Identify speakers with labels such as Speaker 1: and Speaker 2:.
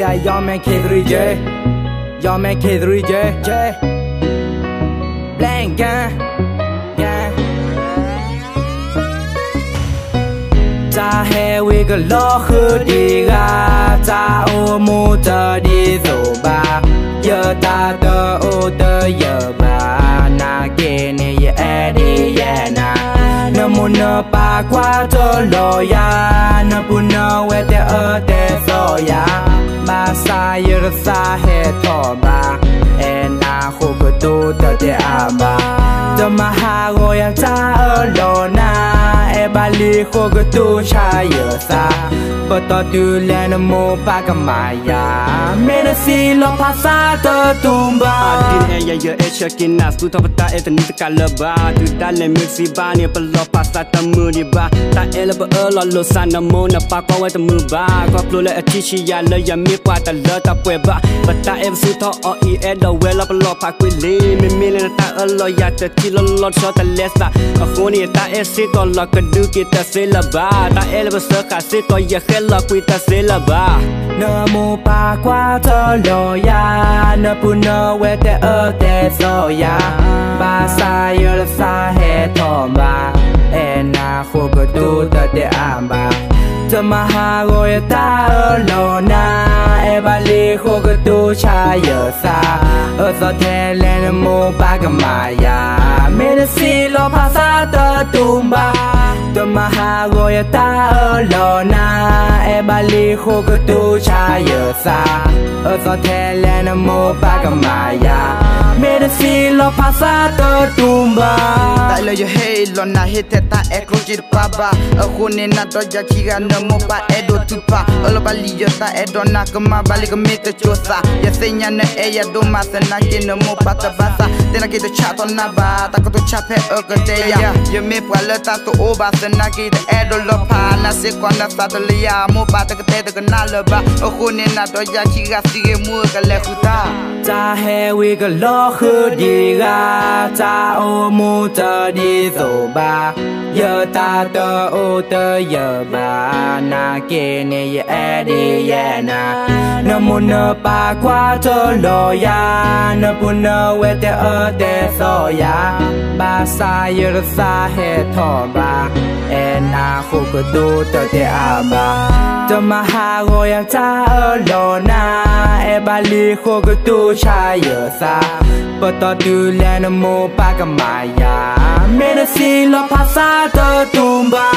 Speaker 1: I y'all man K3J, y'all man K3J, Blank gang. Ta hè we cái lo khứ đi ga, ta ô mu ta đi rồi ba, giờ ta tơ ô tơ giờ ba, na kê ne ye đi ye na, na mu na pa qua tơ lo ya, na pu na we te so ya, ba sa ye sa he tho ba, na khu cơ tu tơ te a ba, tơ ma ha go ya ta lo na. Bali khu cơ tu cha yêu sa, bắt đầu từ lên mô ba cái maya, mình xin lo phá sa tơ tumba.
Speaker 2: Tin e ya e chekin nas tu thapa ta e tani ta kalaba, tu ta le mixi ba ni pa lo phá sa ta mu ni ba, ta e la ba lo lo sa na mo na pa ko wa ta mu ba, ko plo le chi chi ya le ya mi pa ta le ta pwe ba, pa ta e su tho o e e lo we la pa lo pa kwi le, mi le ta lo ya ta ti lo cho ta le sa, a ko ni ta e si ko lo ka du ki ta se la ba, ta e la ba sa ka se ko ya khe lo kwi ta se la ba.
Speaker 1: Na mu pa qua tơ lo ya, na pu na we te so ya, ba sa yo la sa he tho ba, na khu cơ tu te am ba, tơ ma ha go ya ta lo na, ba li khu cơ tu cha yo sa, so the le mu pa ka ma ya, me si lo pa sa tơ tumba. Tơ ma ha go ya ta lo na, ba li khu cơ tu cha yo sa, so the le mu pa ka ma ya, me si lo pa sa tơ tumba.
Speaker 3: Tại lời hey lo na hit ta e kroji pa ba, khu ne na to ja chi ga na mo pa e do tu pa, lo ba li yo ta e do na ka ma ba li ka me te chosa, ya se nya na e ya do ma se na ke na mo pa ta ba sa, te na ke te cha to na ba, ta ko to cha pe ka te ya, yo me pa le ta to o ba se na ke te e do lo pa na se ko na sa to le ya mo pa ta ke te ka na le ba, khu ne na to ja chi ga si ge mu ka le khu ta.
Speaker 1: Ta hè we cái lo khứ đi ga, ta ô mu ta đi rồi ba, giờ ta tơ ô tơ giờ ba, na kê ne ye đi ye na, na mu na pa qua tơ lo ya, na pu na we te so ya, ba sa ye sa he tho ba, na khu cơ tu te a ba, tơ ma ha go ya ta lo na, ba li khu cơ tu cha yo sa, bắt đầu từ lên mô ba cái maya, mình xin lo phá sa tơ tumba.